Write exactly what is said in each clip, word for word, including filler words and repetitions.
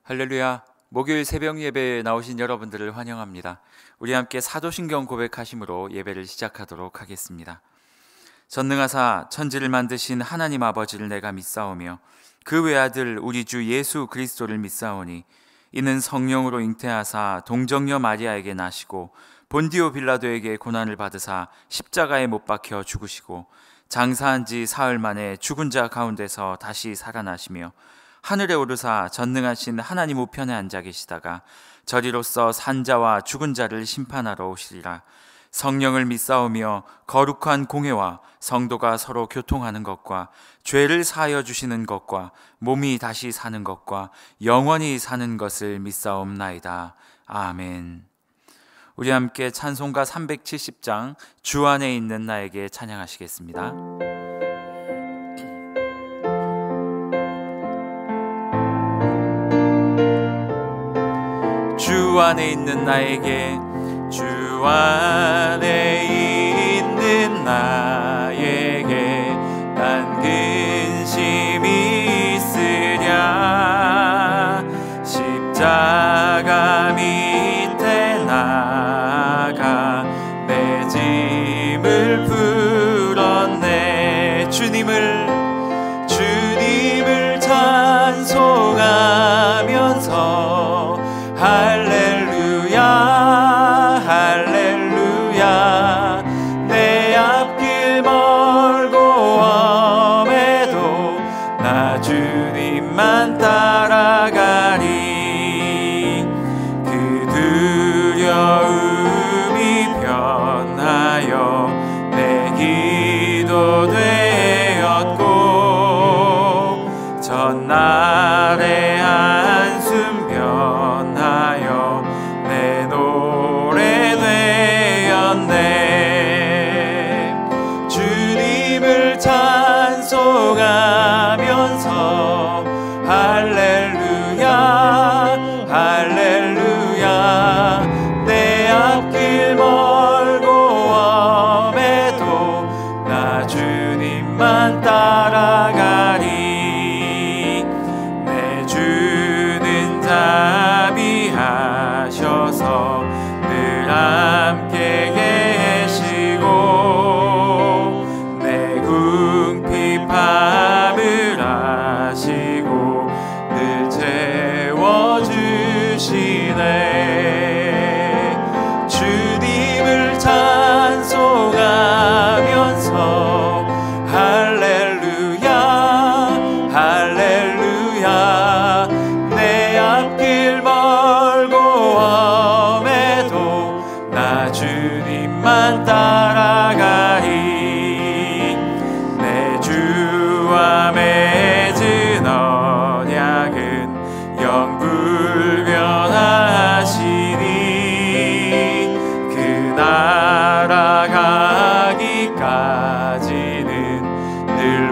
할렐루야. 목요일 새벽 예배에 나오신 여러분들을 환영합니다. 우리 함께 사도신경 고백하심으로 예배를 시작하도록 하겠습니다. 전능하사 천지를 만드신 하나님 아버지를 내가 믿사오며 그 외아들 우리 주 예수 그리스도를 믿사오니 이는 성령으로 잉태하사 동정녀 마리아에게 나시고 본디오 빌라도에게 고난을 받으사 십자가에 못 박혀 죽으시고 장사한 지 사흘 만에 죽은 자 가운데서 다시 살아나시며 하늘에 오르사 전능하신 하나님 우편에 앉아 계시다가 저리로서 산자와 죽은 자를 심판하러 오시리라. 성령을 믿사오며 거룩한 공회와 성도가 서로 교통하는 것과 죄를 사하여 주시는 것과 몸이 다시 사는 것과 영원히 사는 것을 믿사옵나이다. 아멘. 우리 함께 찬송가 삼백칠십 장 주 안에 있는 나에게 찬양하시겠습니다. 주 안에 있는 나에게, 주 안에 있는 나에게 난 근심이 있으랴. 십자가 밑에 나가 내 짐을 풀었네. 주님을 주님을 찬송하면서 할렐루야 할렐루야. 내 앞길 멀고 엄해도 나 주님만 따라가리. 그 두려움이 변하여 내 기도 되었고 전날의 한숨 변하여 내 노래 되었네. 주님을 찬송하면서 할렐루야 할렐루야. 내 앞길 멀고 엄해도 나 주님만 따라가리. 내 주는 자비하셔서 늘 함께 계시고 내 궁핍함을 아시고 늘 채워주시네. 주님을 찬송하면서 할렐루야 할렐루야. 내 앞길 멀고 엄해도 나 주님만 따라가리. 내 주와 맺은 언약은 영불변하시니 그 나라 가기까지는 늘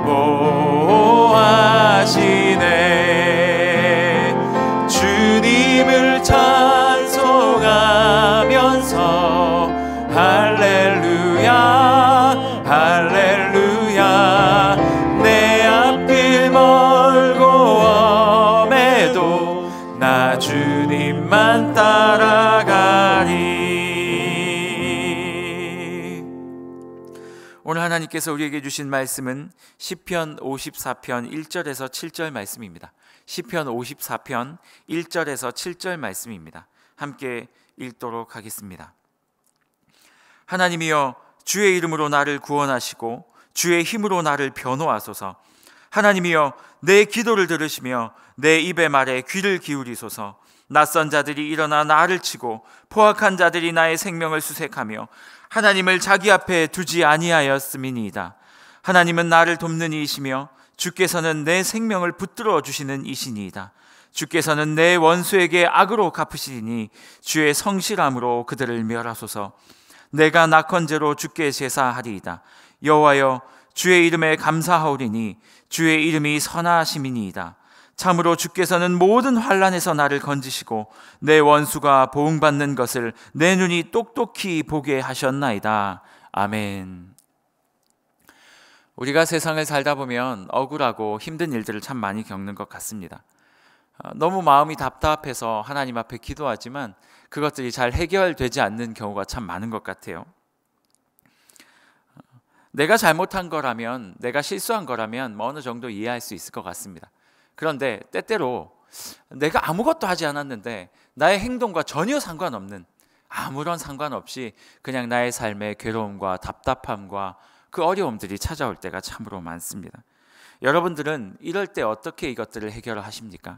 보호하시네. 주님을 찬송하면서 할렐루야 할렐루야. 내 앞길 멀고 엄해도 나 주님만 따라가리. 오늘 하나님께서 우리에게 주신 말씀은 시편 오십사 편 일 절에서 칠 절 말씀입니다. 시편 오십사 편 일 절에서 칠 절 말씀입니다. 함께 읽도록 하겠습니다. 하나님이여, 주의 이름으로 나를 구원하시고 주의 힘으로 나를 변호하소서. 하나님이여, 내 기도를 들으시며 내 입의 말에 귀를 기울이소서. 낯선 자들이 일어나 나를 치고 포악한 자들이 나의 생명을 수색하며 하나님을 자기 앞에 두지 아니하였음이니이다. 하나님은 나를 돕는 이이시며 주께서는 내 생명을 붙들어 주시는 이시니이다. 주께서는 내 원수에게 악으로 갚으시리니 주의 성실함으로 그들을 멸하소서. 내가 낙헌제로 주께 제사하리이다. 여호와여, 주의 이름에 감사하오리니 주의 이름이 선하심이니이다. 참으로 주께서는 모든 환난에서 나를 건지시고 내 원수가 보응받는 것을 내 눈이 똑똑히 보게 하셨나이다. 아멘. 우리가 세상을 살다 보면 억울하고 힘든 일들을 참 많이 겪는 것 같습니다. 너무 마음이 답답해서 하나님 앞에 기도하지만 그것들이 잘 해결되지 않는 경우가 참 많은 것 같아요. 내가 잘못한 거라면, 내가 실수한 거라면 뭐 어느 정도 이해할 수 있을 것 같습니다. 그런데 때때로 내가 아무것도 하지 않았는데 나의 행동과 전혀 상관없는, 아무런 상관없이 그냥 나의 삶의 괴로움과 답답함과 그 어려움들이 찾아올 때가 참으로 많습니다. 여러분들은 이럴 때 어떻게 이것들을 해결하십니까?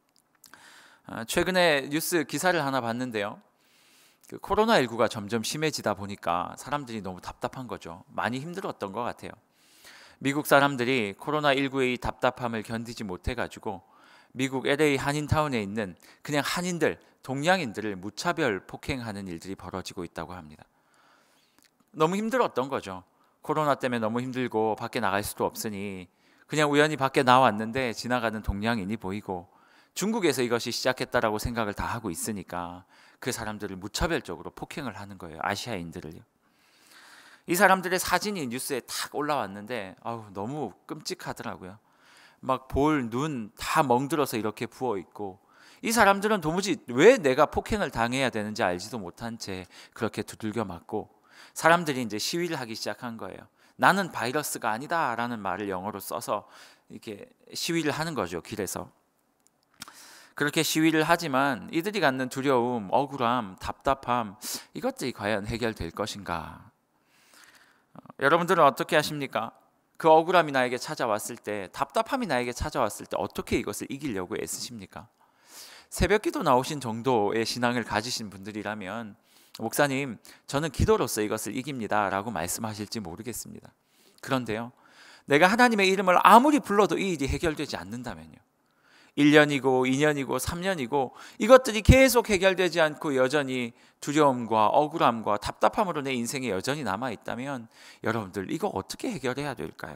최근에 뉴스 기사를 하나 봤는데요. 그 코로나십구가 점점 심해지다 보니까 사람들이 너무 답답한 거죠. 많이 힘들었던 것 같아요. 미국 사람들이 코로나십구의 이 답답함을 견디지 못해가지고 미국 엘에이 한인타운에 있는 그냥 한인들, 동양인들을 무차별 폭행하는 일들이 벌어지고 있다고 합니다. 너무 힘들었던 거죠. 코로나 때문에 너무 힘들고 밖에 나갈 수도 없으니 그냥 우연히 밖에 나왔는데 지나가는 동양인이 보이고 중국에서 이것이 시작했다라고 생각을 다 하고 있으니까 그 사람들을 무차별적으로 폭행을 하는 거예요. 아시아인들을요. 이 사람들의 사진이 뉴스에 탁 올라왔는데 아우, 너무 끔찍하더라고요. 막 볼, 눈 다 멍들어서 이렇게 부어 있고, 이 사람들은 도무지 왜 내가 폭행을 당해야 되는지 알지도 못한 채 그렇게 두들겨 맞고, 사람들이 이제 시위를 하기 시작한 거예요. 나는 바이러스가 아니다라는 말을 영어로 써서 이렇게 시위를 하는 거죠, 길에서. 그렇게 시위를 하지만 이들이 갖는 두려움, 억울함, 답답함, 이것들이 과연 해결될 것인가? 여러분들은 어떻게 하십니까? 그 억울함이 나에게 찾아왔을 때, 답답함이 나에게 찾아왔을 때 어떻게 이것을 이기려고 애쓰십니까? 새벽기도 나오신 정도의 신앙을 가지신 분들이라면 목사님, 저는 기도로서 이것을 이깁니다 라고 말씀하실지 모르겠습니다. 그런데요, 내가 하나님의 이름을 아무리 불러도 이 일이 해결되지 않는다면요, 일 년이고 이 년이고 삼 년이고 이것들이 계속 해결되지 않고 여전히 두려움과 억울함과 답답함으로 내 인생에 여전히 남아있다면 여러분들 이거 어떻게 해결해야 될까요?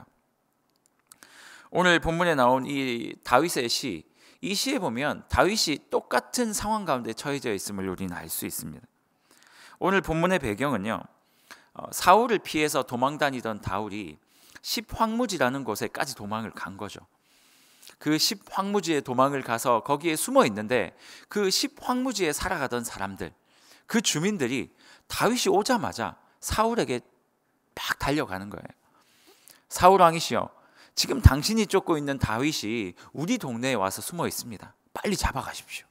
오늘 본문에 나온 이 다윗의 시, 이 시에 보면 다윗이 똑같은 상황 가운데 처해져 있음을 우리는 알 수 있습니다. 오늘 본문의 배경은요, 사울을 피해서 도망 다니던 다윗이 십황무지라는 곳에까지 도망을 간 거죠. 그 십황무지에 도망을 가서 거기에 숨어 있는데 그 십황무지에 살아가던 사람들, 그 주민들이 다윗이 오자마자 사울에게 막 달려가는 거예요. 사울 왕이시여, 지금 당신이 쫓고 있는 다윗이 우리 동네에 와서 숨어 있습니다. 빨리 잡아가십시오.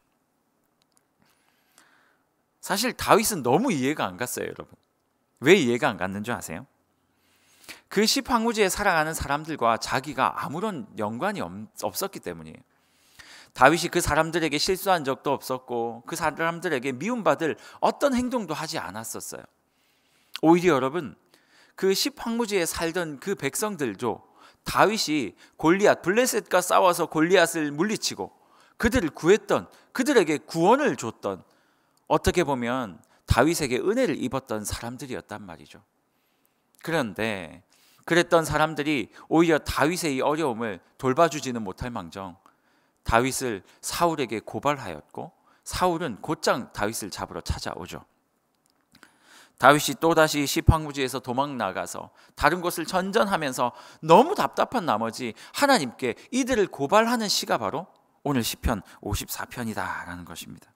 사실 다윗은 너무 이해가 안 갔어요, 여러분. 왜 이해가 안 갔는 줄 아세요? 그 십황무지에 살아가는 사람들과 자기가 아무런 연관이 없었기 때문이에요. 다윗이 그 사람들에게 실수한 적도 없었고 그 사람들에게 미움받을 어떤 행동도 하지 않았었어요. 오히려 여러분, 그 십황무지에 살던 그 백성들도 다윗이 골리앗, 블레셋과 싸워서 골리앗을 물리치고 그들을 구했던, 그들에게 구원을 줬던, 어떻게 보면 다윗에게 은혜를 입었던 사람들이었단 말이죠. 그런데 그랬던 사람들이 오히려 다윗의 이 어려움을 돌봐주지는 못할 망정 다윗을 사울에게 고발하였고, 사울은 곧장 다윗을 잡으러 찾아오죠. 다윗이 또다시 십황무지에서 도망 나가서 다른 곳을 전전하면서 너무 답답한 나머지 하나님께 이들을 고발하는 시가 바로 오늘 시편 오십사 편이다라는 것입니다.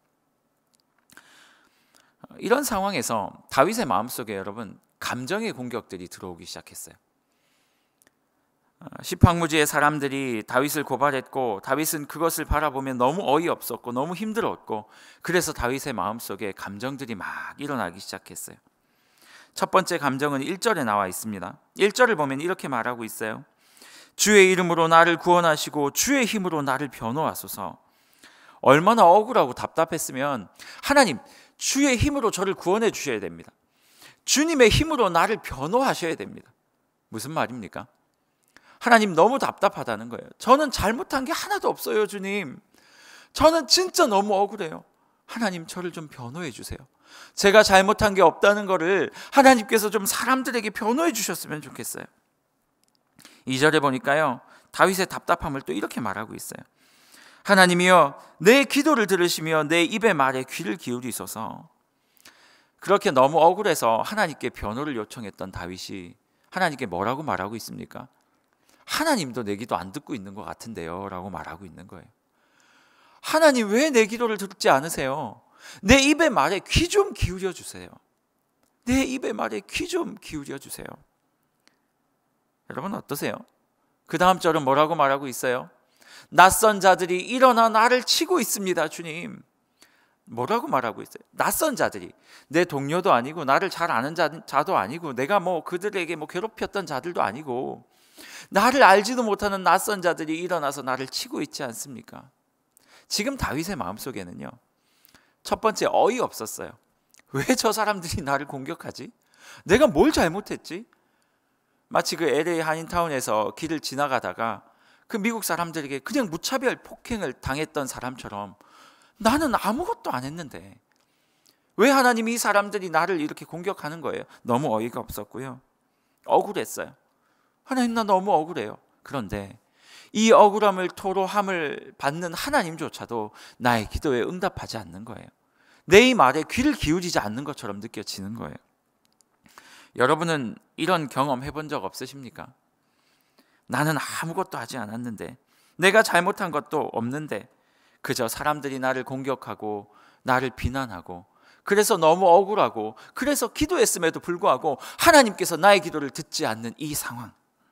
이런 상황에서 다윗의 마음속에 여러분, 감정의 공격들이 들어오기 시작했어요. 십황무지의 사람들이 다윗을 고발했고 다윗은 그것을 바라보면 너무 어이없었고 너무 힘들었고, 그래서 다윗의 마음속에 감정들이 막 일어나기 시작했어요. 첫 번째 감정은 일 절에 나와 있습니다. 일 절을 보면 이렇게 말하고 있어요. 주의 이름으로 나를 구원하시고 주의 힘으로 나를 변호하소서. 얼마나 억울하고 답답했으면 하나님, 주의 힘으로 저를 구원해 주셔야 됩니다. 주님의 힘으로 나를 변호하셔야 됩니다. 무슨 말입니까? 하나님, 너무 답답하다는 거예요. 저는 잘못한 게 하나도 없어요, 주님. 저는 진짜 너무 억울해요. 하나님, 저를 좀 변호해 주세요. 제가 잘못한 게 없다는 거를 하나님께서 좀 사람들에게 변호해 주셨으면 좋겠어요. 이 절에 보니까요, 다윗의 답답함을 또 이렇게 말하고 있어요. 하나님이여, 내 기도를 들으시며 내 입의 말에 귀를 기울이소서. 그렇게 너무 억울해서 하나님께 변호를 요청했던 다윗이 하나님께 뭐라고 말하고 있습니까? 하나님도 내 기도 안 듣고 있는 것 같은데요 라고 말하고 있는 거예요. 하나님 왜 내 기도를 듣지 않으세요? 내 입의 말에 귀 좀 기울여 주세요. 내 입의 말에 귀 좀 기울여 주세요. 여러분 어떠세요? 그 다음 절은 뭐라고 말하고 있어요? 낯선 자들이 일어나 나를 치고 있습니다, 주님. 뭐라고 말하고 있어요? 낯선 자들이, 내 동료도 아니고 나를 잘 아는 자, 자도 아니고 내가 뭐 그들에게 뭐 괴롭혔던 자들도 아니고 나를 알지도 못하는 낯선 자들이 일어나서 나를 치고 있지 않습니까? 지금 다윗의 마음속에는요, 첫 번째 어이없었어요. 왜 저 사람들이 나를 공격하지? 내가 뭘 잘못했지? 마치 그 엘에이 한인타운에서 길을 지나가다가 그 미국 사람들에게 그냥 무차별 폭행을 당했던 사람처럼 나는 아무것도 안 했는데 왜 하나님이 이 사람들이 나를 이렇게 공격하는 거예요? 너무 어이가 없었고요. 억울했어요. 하나님, 나 너무 억울해요. 그런데 이 억울함을 토로함을 받는 하나님조차도 나의 기도에 응답하지 않는 거예요. 내 이 말에 귀를 기울이지 않는 것처럼 느껴지는 거예요. 여러분은 이런 경험 해본 적 없으십니까? 나는 아무것도 하지 않았는데, 내가 잘못한 것도 없는데 그저 사람들이 나를 공격하고 나를 비난하고 그래서 너무 억울하고 그래서 기도했음에도 불구하고 하나님께서 나의 기도를 듣지 않는 이 상황.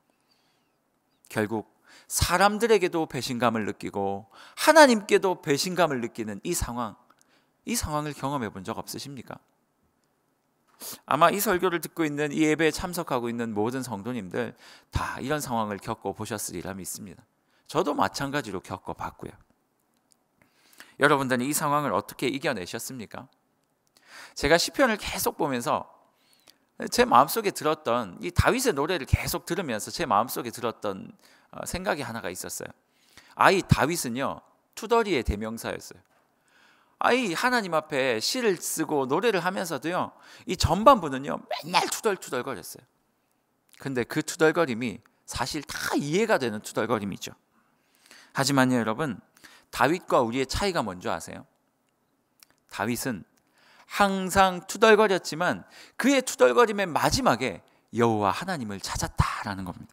결국 사람들에게도 배신감을 느끼고 하나님께도 배신감을 느끼는 이 상황, 이 상황을 경험해 본 적 없으십니까? 아마 이 설교를 듣고 있는, 이 예배에 참석하고 있는 모든 성도님들 다 이런 상황을 겪어보셨으리라 믿습니다. 저도 마찬가지로 겪어봤고요. 여러분들은 이 상황을 어떻게 이겨내셨습니까? 제가 시편을 계속 보면서 제 마음속에 들었던, 이 다윗의 노래를 계속 들으면서 제 마음속에 들었던 생각이 하나가 있었어요. 아, 이 다윗은요, 투덜이의 대명사였어요. 아, 이 하나님 앞에 시를 쓰고 노래를 하면서도요, 이 전반부는요 맨날 투덜투덜 거렸어요. 근데 그 투덜거림이 사실 다 이해가 되는 투덜거림이죠. 하지만요 여러분, 다윗과 우리의 차이가 뭔지 아세요? 다윗은 항상 투덜거렸지만 그의 투덜거림의 마지막에 여호와 하나님을 찾았다라는 겁니다.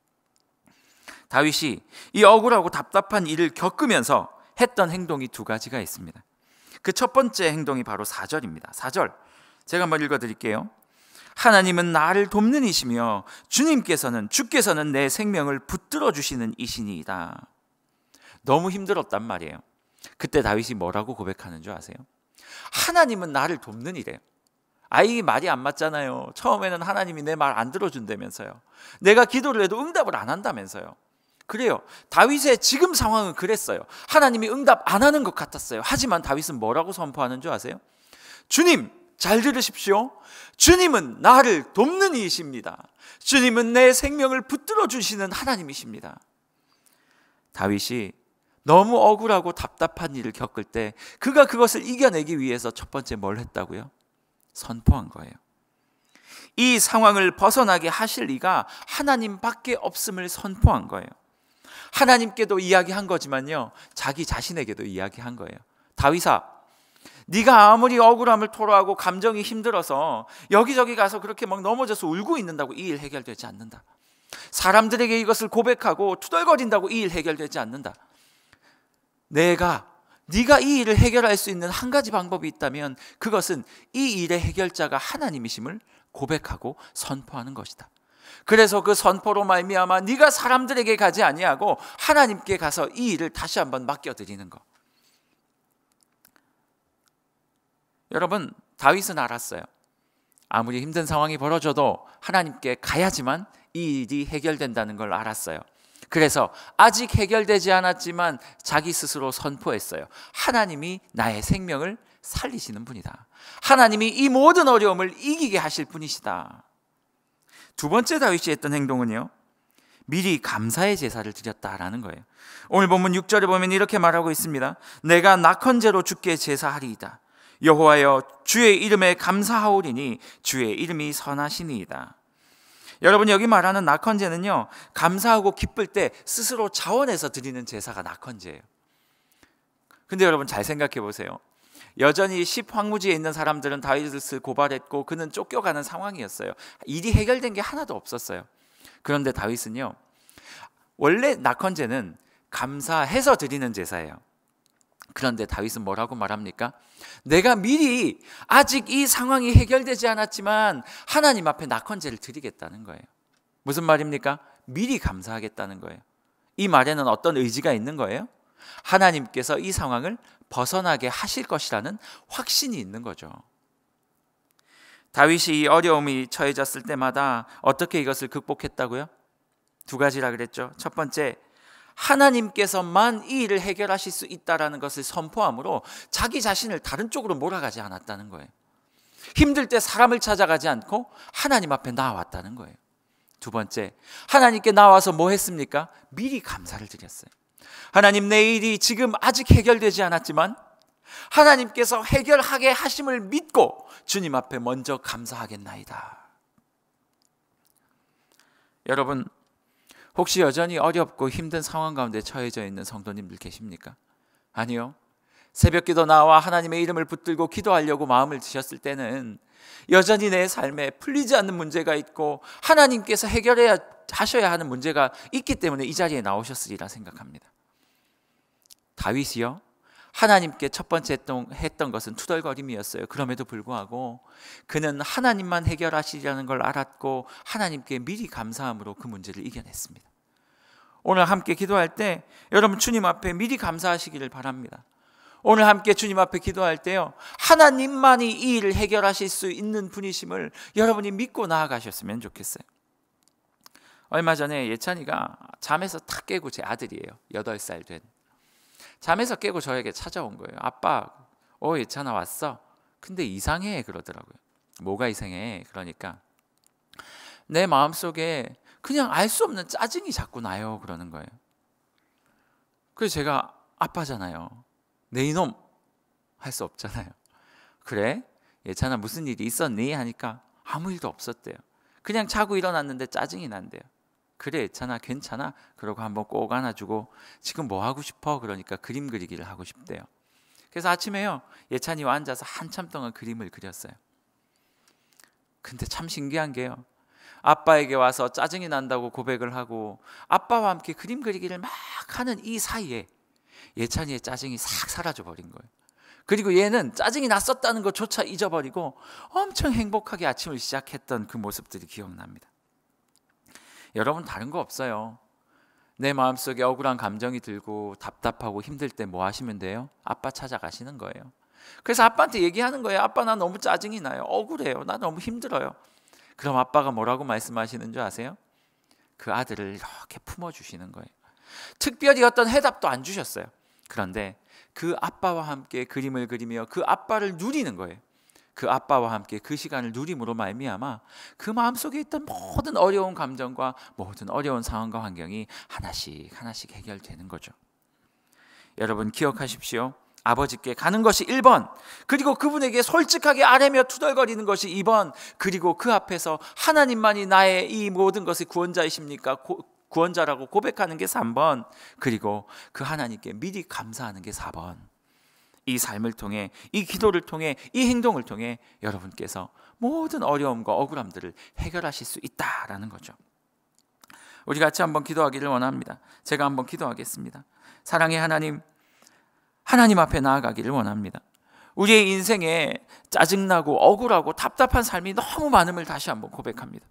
다윗이 이 억울하고 답답한 일을 겪으면서 했던 행동이 두 가지가 있습니다. 그 첫 번째 행동이 바로 사 절입니다. 사 절 제가 한번 읽어드릴게요. 하나님은 나를 돕는 이시며 주님께서는 주께서는 내 생명을 붙들어 주시는 이시니이다. 너무 힘들었단 말이에요. 그때 다윗이 뭐라고 고백하는 줄 아세요? 하나님은 나를 돕는 이래요. 아, 이 말이 안 맞잖아요. 처음에는 하나님이 내 말 안 들어준다면서요. 내가 기도를 해도 응답을 안 한다면서요. 그래요. 다윗의 지금 상황은 그랬어요. 하나님이 응답 안 하는 것 같았어요. 하지만 다윗은 뭐라고 선포하는 줄 아세요? 주님, 잘 들으십시오. 주님은 나를 돕는 이이십니다. 주님은 내 생명을 붙들어 주시는 하나님이십니다. 다윗이 너무 억울하고 답답한 일을 겪을 때 그가 그것을 이겨내기 위해서 첫 번째 뭘 했다고요? 선포한 거예요. 이 상황을 벗어나게 하실 리가 하나님밖에 없음을 선포한 거예요. 하나님께도 이야기한 거지만요, 자기 자신에게도 이야기한 거예요. 다윗아, 네가 아무리 억울함을 토로하고 감정이 힘들어서 여기저기 가서 그렇게 막 넘어져서 울고 있는다고 이 일 해결되지 않는다. 사람들에게 이것을 고백하고 투덜거린다고 이 일 해결되지 않는다. 내가 네가 이 일을 해결할 수 있는 한 가지 방법이 있다면 그것은 이 일의 해결자가 하나님이심을 고백하고 선포하는 것이다. 그래서 그 선포로 말미암아 네가 사람들에게 가지 아니하고 하나님께 가서 이 일을 다시 한번 맡겨드리는 것. 여러분, 다윗은 알았어요. 아무리 힘든 상황이 벌어져도 하나님께 가야지만 이 일이 해결된다는 걸 알았어요. 그래서 아직 해결되지 않았지만 자기 스스로 선포했어요. 하나님이 나의 생명을 살리시는 분이다. 하나님이 이 모든 어려움을 이기게 하실 분이시다. 두 번째 다윗이 했던 행동은요, 미리 감사의 제사를 드렸다라는 거예요. 오늘 본문 육 절에 보면 이렇게 말하고 있습니다. 내가 낙헌제로 주께 제사하리이다. 여호와여, 주의 이름에 감사하오리니 주의 이름이 선하시니이다. 여러분, 여기 말하는 낙헌제는요, 감사하고 기쁠 때 스스로 자원해서 드리는 제사가 낙헌제예요. 근데 여러분 잘 생각해 보세요. 여전히 십 황무지에 있는 사람들은 다윗을 고발했고 그는 쫓겨가는 상황이었어요. 일이 해결된 게 하나도 없었어요. 그런데 다윗은요, 원래 낙헌제는 감사해서 드리는 제사예요. 그런데 다윗은 뭐라고 말합니까? 내가 미리 아직 이 상황이 해결되지 않았지만 하나님 앞에 낙헌제를 드리겠다는 거예요. 무슨 말입니까? 미리 감사하겠다는 거예요. 이 말에는 어떤 의지가 있는 거예요? 하나님께서 이 상황을 벗어나게 하실 것이라는 확신이 있는 거죠. 다윗이 이 어려움이 처해졌을 때마다 어떻게 이것을 극복했다고요? 두 가지라 그랬죠. 첫 번째, 하나님께서만 이 일을 해결하실 수 있다라는 것을 선포함으로 자기 자신을 다른 쪽으로 몰아가지 않았다는 거예요. 힘들 때 사람을 찾아가지 않고 하나님 앞에 나왔다는 거예요. 두 번째, 하나님께 나와서 뭐 했습니까? 미리 감사를 드렸어요. 하나님, 내 일이 지금 아직 해결되지 않았지만 하나님께서 해결하게 하심을 믿고 주님 앞에 먼저 감사하겠나이다. 여러분, 혹시 여전히 어렵고 힘든 상황 가운데 처해져 있는 성도님들 계십니까? 아니요. 새벽기도 나와 하나님의 이름을 붙들고 기도하려고 마음을 드셨을 때는 여전히 내 삶에 풀리지 않는 문제가 있고 하나님께서 해결해야 하셔야 하는 문제가 있기 때문에 이 자리에 나오셨으리라 생각합니다. 다윗이요, 하나님께 첫 번째 했던, 했던 것은 투덜거림이었어요. 그럼에도 불구하고 그는 하나님만 해결하시려는 걸 알았고 하나님께 미리 감사함으로 그 문제를 이겨냈습니다. 오늘 함께 기도할 때 여러분 주님 앞에 미리 감사하시기를 바랍니다. 오늘 함께 주님 앞에 기도할 때요, 하나님만이 이 일을 해결하실 수 있는 분이심을 여러분이 믿고 나아가셨으면 좋겠어요. 얼마 전에 예찬이가 잠에서 탁 깨고, 제 아들이에요, 여덟 살 된, 잠에서 깨고 저에게 찾아온 거예요. 아빠, 어 예찬아 왔어? 근데 이상해 그러더라고요. 뭐가 이상해? 그러니까 내 마음속에 그냥 알 수 없는 짜증이 자꾸 나요 그러는 거예요. 그래서 제가 아빠잖아요. 내 이놈 할 수 없잖아요. 그래? 예찬아 무슨 일이 있었니? 하니까 아무 일도 없었대요. 그냥 자고 일어났는데 짜증이 난대요. 그래 예찬아 괜찮아? 그러고 한번 꼭 안아주고 지금 뭐 하고 싶어? 그러니까 그림 그리기를 하고 싶대요. 그래서 아침에요, 예찬이와 앉아서 한참 동안 그림을 그렸어요. 근데 참 신기한 게요, 아빠에게 와서 짜증이 난다고 고백을 하고 아빠와 함께 그림 그리기를 막 하는 이 사이에 예찬이의 짜증이 싹 사라져 버린 거예요. 그리고 얘는 짜증이 났었다는 것조차 잊어버리고 엄청 행복하게 아침을 시작했던 그 모습들이 기억납니다. 여러분, 다른 거 없어요. 내 마음속에 억울한 감정이 들고 답답하고 힘들 때 뭐 하시면 돼요? 아빠 찾아가시는 거예요. 그래서 아빠한테 얘기하는 거예요. 아빠, 나 너무 짜증이 나요. 억울해요. 나 너무 힘들어요. 그럼 아빠가 뭐라고 말씀하시는 줄 아세요? 그 아들을 이렇게 품어주시는 거예요. 특별히 어떤 해답도 안 주셨어요. 그런데 그 아빠와 함께 그림을 그리며 그 아빠를 누리는 거예요. 그 아빠와 함께 그 시간을 누림으로 말미암아 그 마음속에 있던 모든 어려운 감정과 모든 어려운 상황과 환경이 하나씩 하나씩 해결되는 거죠. 여러분 기억하십시오. 아버지께 가는 것이 일 번, 그리고 그분에게 솔직하게 아뢰며 투덜거리는 것이 이 번, 그리고 그 앞에서 하나님만이 나의 이 모든 것의 구원자이십니까? 고, 구원자라고 고백하는 게 삼 번, 그리고 그 하나님께 미리 감사하는 게 사 번. 이 삶을 통해, 이 기도를 통해, 이 행동을 통해 여러분께서 모든 어려움과 억울함들을 해결하실 수 있다라는 거죠. 우리 같이 한번 기도하기를 원합니다. 제가 한번 기도하겠습니다. 사랑의 하나님, 하나님 앞에 나아가기를 원합니다. 우리의 인생에 짜증나고 억울하고 답답한 삶이 너무 많음을 다시 한번 고백합니다.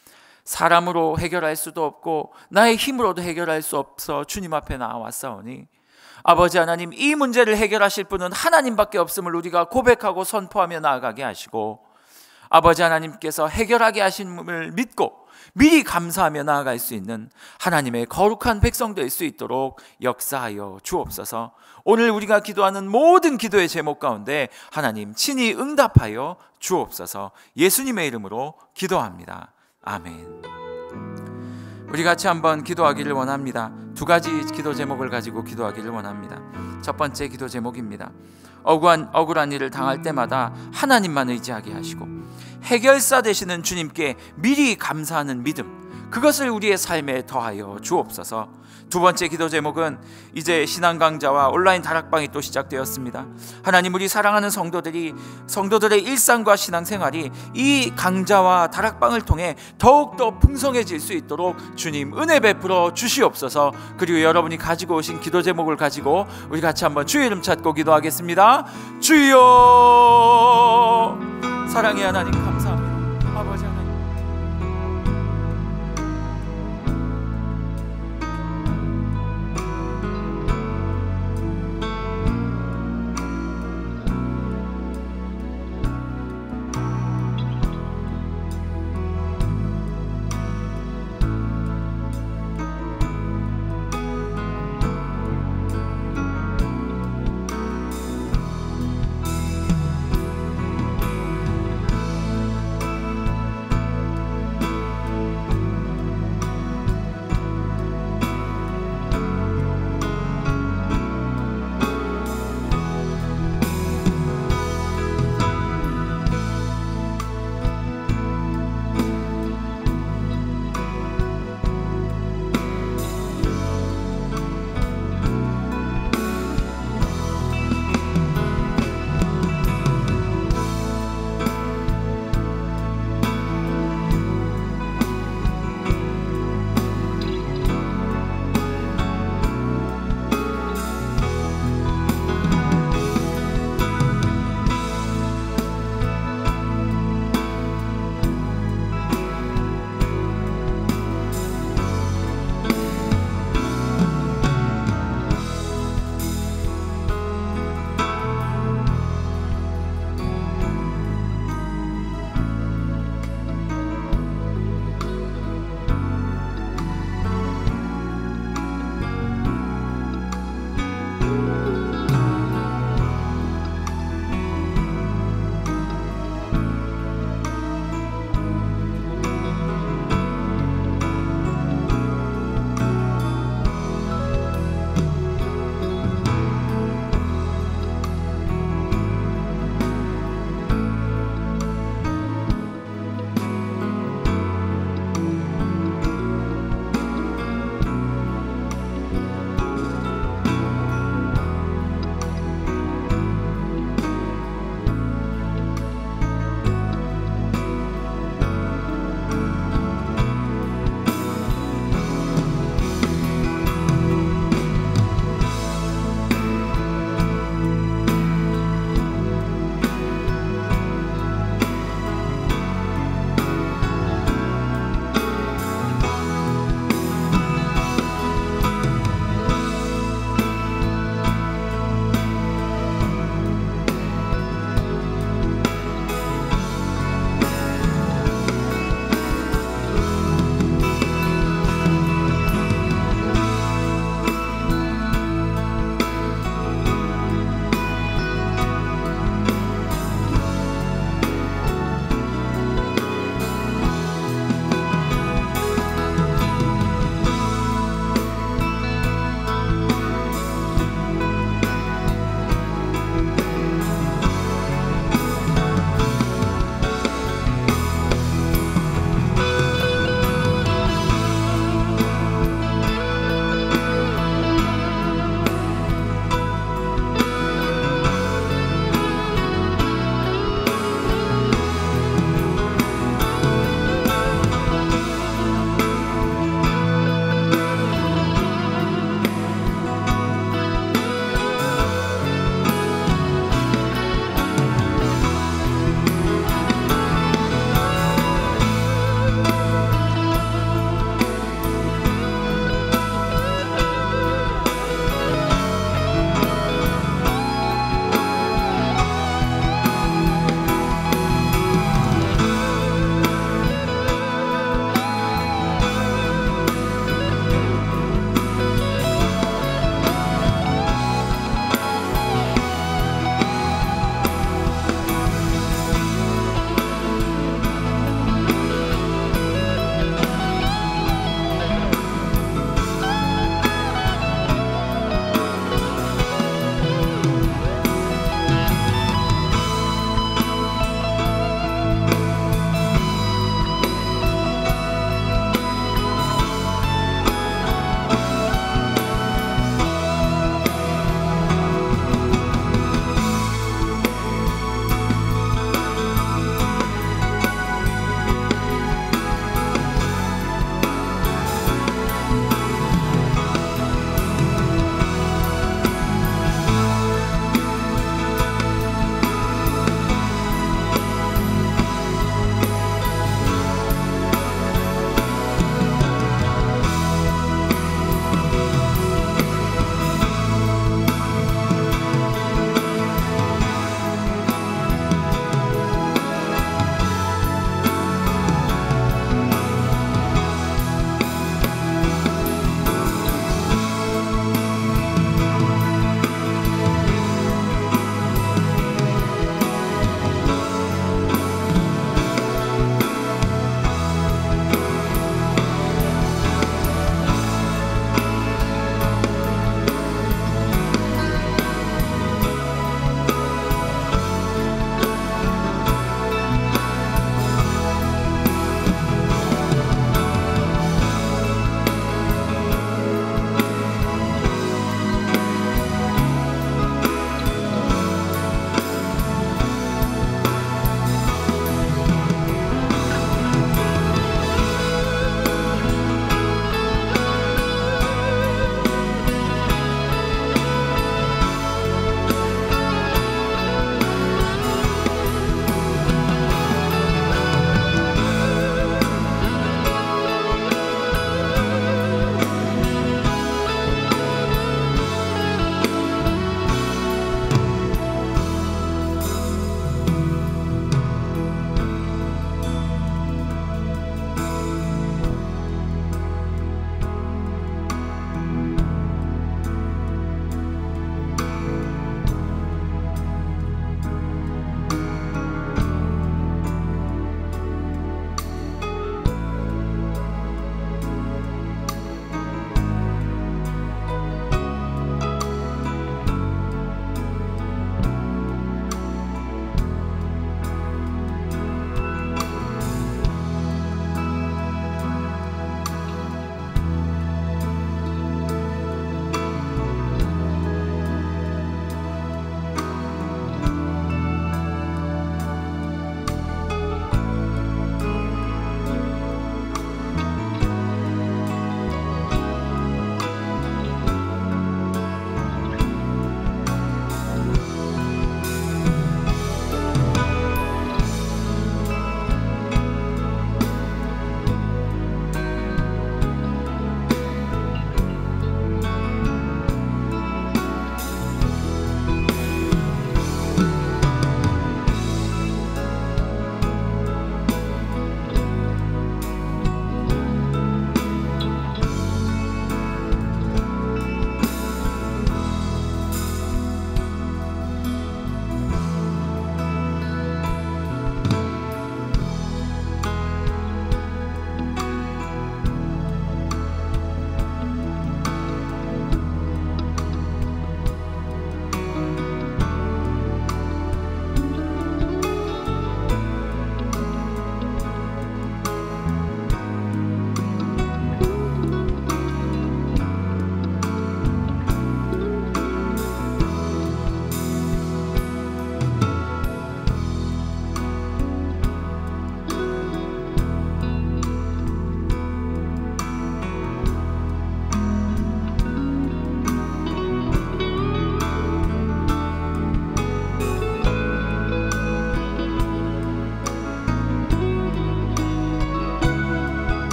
사람으로 해결할 수도 없고 나의 힘으로도 해결할 수 없어 주님 앞에 나와왔사오니 아버지 하나님, 이 문제를 해결하실 분은 하나님밖에 없음을 우리가 고백하고 선포하며 나아가게 하시고, 아버지 하나님께서 해결하게 하심을 믿고 미리 감사하며 나아갈 수 있는 하나님의 거룩한 백성 될 수 있도록 역사하여 주옵소서. 오늘 우리가 기도하는 모든 기도의 제목 가운데 하나님 친히 응답하여 주옵소서. 예수님의 이름으로 기도합니다. 아멘. 우리 같이 한번 기도하기를 원합니다. 두 가지 기도 제목을 가지고 기도하기를 원합니다. 첫 번째 기도 제목입니다. 억울한, 억울한 일을 당할 때마다 하나님만 의지하게 하시고 해결사 되시는 주님께 미리 감사하는 믿음, 그것을 우리의 삶에 더하여 주옵소서. 두 번째 기도 제목은 이제 신앙 강좌와 온라인 다락방이 또 시작되었습니다. 하나님, 우리 사랑하는 성도들이 성도들의 일상과 신앙생활이 이 강좌와 다락방을 통해 더욱더 풍성해질 수 있도록 주님 은혜 베풀어 주시옵소서. 그리고 여러분이 가지고 오신 기도 제목을 가지고 우리 같이 한번 주의 이름 찾고 기도하겠습니다. 주여, 사랑의 하나님